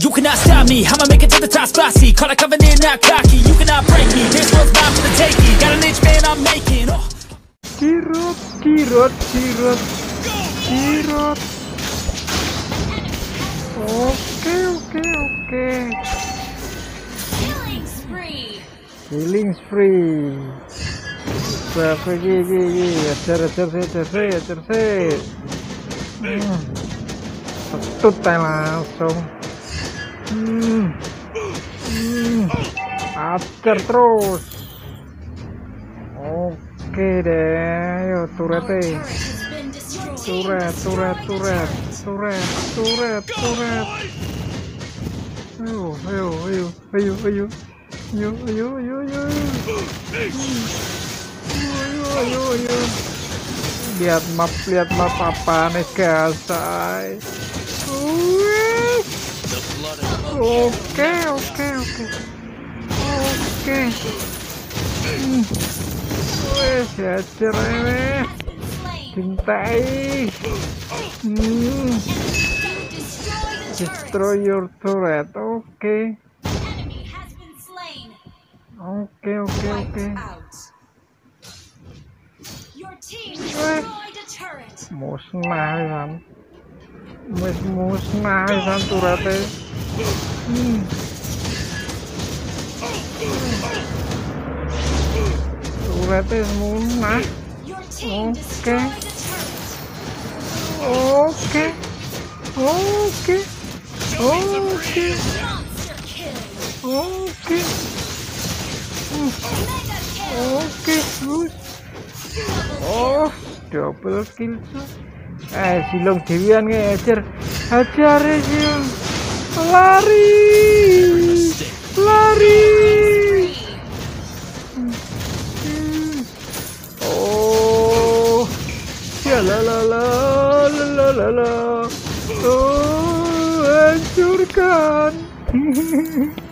You cannot stop me, I'ma make it to the top spicy. Call a covenant, not cocky. You cannot break me, this world's mine for the taking. Got an inch man, I'm making. Oh. Kirut. Oke. Killing spree. Gigi. Ajar. Petut langsung. Ajar terus. Oke deh, yo turret. Ayo. Lihat map apa nih guys. Oke. Wes ajar ini. Cintai. Destroy your turret. Oke. Musnah turretnya. Turretnya musnah. Oke. Oh, double kill. Silong Dewian ngejar. Hajar Silong. Lari. Oh. Ya la. Oh, hancurkan.